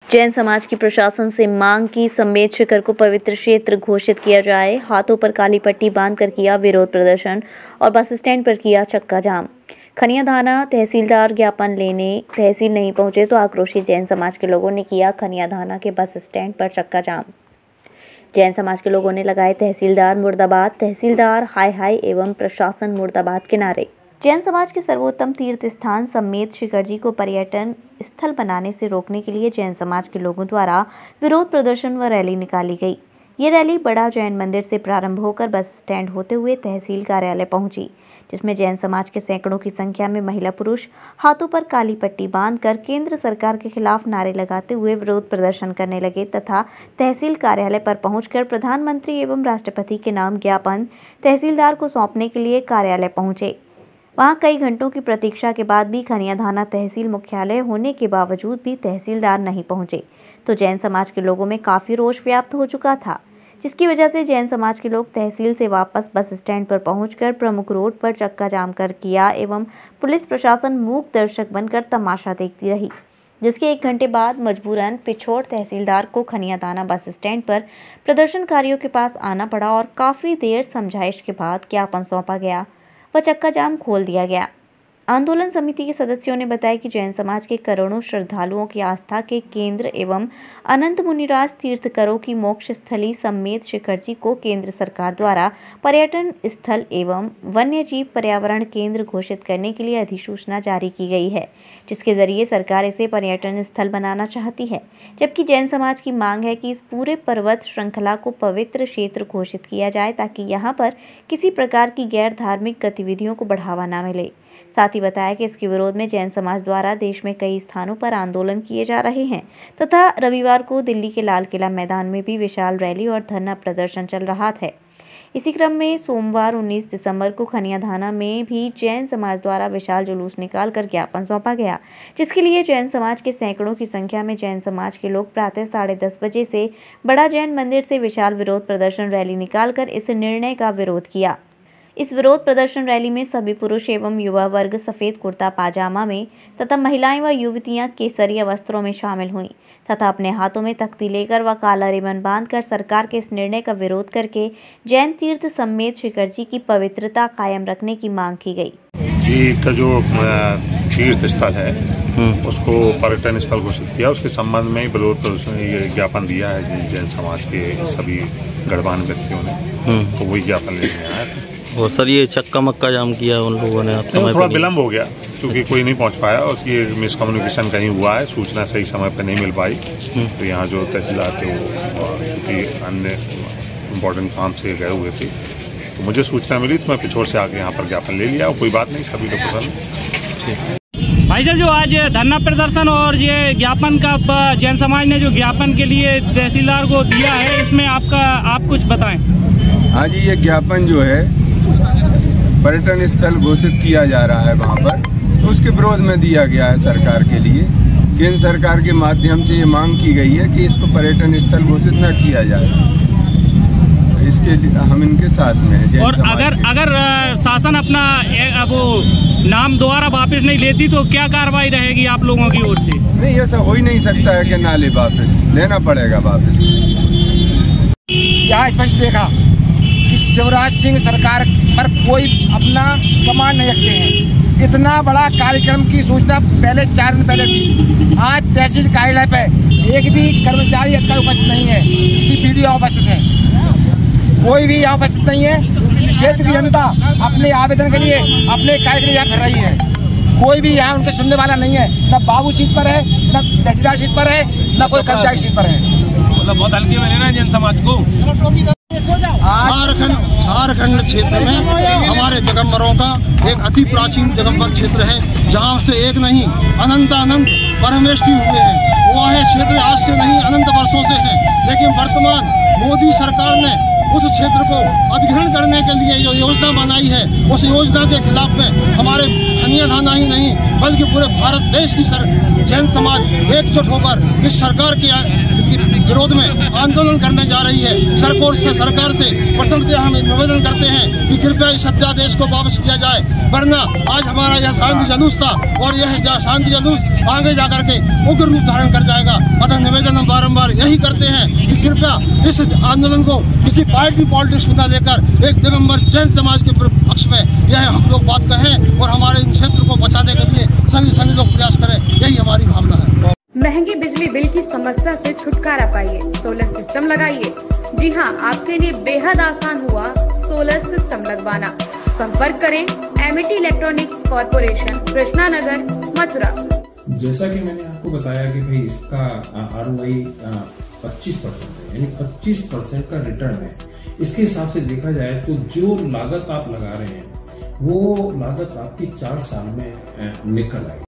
जैन समाज की प्रशासन से मांग की समेत शिखर को पवित्र क्षेत्र घोषित किया जाए। हाथों पर काली पट्टी बांधकर किया विरोध प्रदर्शन और बस स्टैंड पर किया चक्का जाम। खनिया थाना तहसीलदार ज्ञापन लेने तहसील नहीं पहुंचे तो आक्रोशित जैन समाज के लोगों ने किया खनिया थाना के बस स्टैंड पर चक्का जाम। जैन समाज के लोगों ने लगाए तहसीलदार मुर्दाबाद, तहसीलदार हाय हाय एवं प्रशासन मुर्दाबाद के नारे। जैन समाज के सर्वोत्तम तीर्थ स्थान समेत शिखर जी को पर्यटन स्थल बनाने से रोकने के लिए जैन समाज के लोगों द्वारा विरोध प्रदर्शन व रैली निकाली गई। ये रैली बड़ा जैन मंदिर से प्रारंभ होकर बस स्टैंड होते हुए तहसील कार्यालय पहुंची, जिसमें जैन समाज के सैकड़ों की संख्या में महिला पुरुष हाथों पर काली पट्टी बांधकर केंद्र सरकार के खिलाफ नारे लगाते हुए विरोध प्रदर्शन करने लगे तथा तहसील कार्यालय पर पहुंचकर प्रधानमंत्री एवं राष्ट्रपति के नाम ज्ञापन तहसीलदार को सौंपने के लिए कार्यालय पहुंचे। वहां कई घंटों की प्रतीक्षा के बाद भी खनिया थाना तहसील मुख्यालय होने के बावजूद भी तहसीलदार नहीं पहुंचे तो जैन समाज के लोगों में काफी रोष व्याप्त हो चुका था, जिसकी वजह से जैन समाज के लोग तहसील से वापस बस स्टैंड पर पहुंचकर प्रमुख रोड पर चक्का जाम कर किया एवं पुलिस प्रशासन मूक दर्शक बनकर तमाशा देखती रही, जिसके 1 घंटे बाद मजबूरन पिछोड़ तहसीलदार को खनिया थाना बस स्टैंड पर प्रदर्शनकारियों के पास आना पड़ा और काफी देर समझाइश के बाद ज्ञापन सौंपा गया व चक्का जाम खोल दिया गया। आंदोलन समिति के सदस्यों ने बताया कि जैन समाज के करोड़ों श्रद्धालुओं की आस्था के केंद्र एवं अनंत मुनिराज तीर्थकरों की मोक्ष स्थली समेत शिखर जी को केंद्र सरकार द्वारा पर्यटन स्थल एवं वन्य जीव पर्यावरण केंद्र घोषित करने के लिए अधिसूचना जारी की गई है, जिसके जरिए सरकार इसे पर्यटन स्थल बनाना चाहती है। जबकि जैन समाज की मांग है कि इस पूरे पर्वत श्रृंखला को पवित्र क्षेत्र घोषित किया जाए ताकि यहाँ पर किसी प्रकार की गैर धार्मिक गतिविधियों को बढ़ावा न मिले। साथ ही बताया कि इसके विरोध में जैन समाज द्वारा देश में कई स्थानों पर आंदोलन किए जा रहे हैं तथा रविवार को दिल्ली के लाल किला मैदान में भी विशाल रैली और धरना प्रदर्शन चल रहा है। इसी क्रम में सोमवार 19 दिसंबर को खनिया थाना में भी जैन समाज द्वारा विशाल जुलूस निकालकर ज्ञापन सौंपा गया, जिसके लिए जैन समाज के सैकड़ों की संख्या में जैन समाज के लोग प्रातः 10:30 बजे से बड़ा जैन मंदिर से विशाल विरोध प्रदर्शन रैली निकालकर इस निर्णय का विरोध किया। इस विरोध प्रदर्शन रैली में सभी पुरुष एवं युवा वर्ग सफेद कुर्ता पाजामा में तथा महिलाएं व युवतियां केसरिया वस्त्रों में शामिल हुईं तथा अपने हाथों में तख्ती लेकर व काला रिबन बांधकर सरकार के इस निर्णय का विरोध करके जैन तीर्थ समेत शिखर जी की पवित्रता कायम रखने की मांग की गई। जी का जो तीर्थ स्थल है उसको पर्यटन स्थल घोषित किया, उसके संबंध में विरोध प्रदर्शन ज्ञापन दिया है जैन समाज के सभी गणमान्य व्यक्तियों ने, तो वही ज्ञापन लेने आया था। और सर ये चक्का मक्का जाम किया उन लोगों ने, आप समय थोड़ा विलम्ब हो गया क्योंकि कोई नहीं पहुंच पाया, उसकी मिसकम्युनिकेशन कहीं हुआ है, सूचना सही समय पर नहीं मिल पाई। तो यहाँ जो तहसीलदार थे वो क्योंकि अन्य इम्पोर्टेंट काम से गए हुए थे, तो मुझे सूचना मिली तो मैं पिछोड़ से आके यहाँ पर ज्ञापन ले लिया। कोई बात नहीं, सभी लोग पसंद। भाई साहब, जो आज धरना प्रदर्शन और ये ज्ञापन का जैन समाज ने जो ज्ञापन के लिए तहसीलदार को दिया है, इसमें आप कुछ बताएं। हाँ जी, ये ज्ञापन जो है पर्यटन स्थल घोषित किया जा रहा है वहाँ पर, तो उसके विरोध में दिया गया है सरकार के लिए। केंद्र सरकार के माध्यम से ये मांग की गई है कि इसको पर्यटन स्थल घोषित न किया जाए, इसके हम इनके साथ में हैं। और अगर शासन अपना वो नाम दोबारा वापस नहीं लेती तो क्या कार्रवाई रहेगी आप लोगों की ओर से? नहीं, ऐसा हो ही नहीं सकता है कि ना ले, वापस लेना पड़ेगा वापस। यहाँ स्पष्ट देखा कि शिवराज सिंह सरकार पर कोई अपना कमान नहीं रखते हैं। इतना बड़ा कार्यक्रम की सूचना पहले 4 दिन पहले थी। आज तहसील कार्यालय पे एक भी कर्मचारी उपस्थित नहीं है, इसकी वीडियो उपस्थित है, कोई भी यहाँ उपस्थित नहीं है। क्षेत्र की जनता अपने आवेदन के लिए अपने कार्य के लिए यहाँ फिर रही है, कोई भी यहाँ उनके सुनने वाला नहीं है। न बाबू सीट पर है, न तहसीलदार सीट पर है, न कोई कर्मचारी सीट पर है। मतलब बहुत हल्के में लेना जन समाज को। झारखंड क्षेत्र में हमारे दिगंबरों का एक अति प्राचीन दिगंबर क्षेत्र है, जहाँ से एक नहीं अनंत परमेष्टि हुए हैं। वो है क्षेत्र आज से नहीं अनंत वर्षों से है, लेकिन वर्तमान मोदी सरकार ने उस क्षेत्र को अधिग्रहण करने के लिए जो योजना बनाई है, उस योजना के खिलाफ में हमारे खनिया थाना ही नहीं बल्कि पूरे भारत देश की जैन समाज एकजुट होकर इस सरकार के विरोध में आंदोलन करने जा रही है। सरकार से प्रथमतः हम निवेदन करते हैं कि कृपया इस अध्यादेश को वापस किया जाए, वरना आज हमारा यह शांति जुलूस था और यह शांति जुलूस आगे जाकर के उग्र रूप धारण कर जाएगा। अतः निवेदन बारंबार यही करते हैं कि कृपया इस आंदोलन को किसी पार्टी पॉलिटिक्स में न लेकर एक दिगंबर जैन समाज के पक्ष में यह हम लोग बात कहें और हमारे इन क्षेत्र को बचाने के लिए सभी लोग प्रयास करें, यही हमारी भावना है। महंगे बिजली बिल की समस्या से छुटकारा पाइए, सोलर सिस्टम लगाइए। जी हां, आपके लिए बेहद आसान हुआ सोलर सिस्टम लगवाना। संपर्क करें Amity electronics corporation, Krishna Nagar, Mathura. जैसा कि मैंने आपको बताया कि भाई इसका ROI 25% है, यानी 25% का रिटर्न है। इसके हिसाब से देखा जाए तो जो लागत आप लगा रहे हैं वो लागत आपकी 4 साल में निकल आएगी।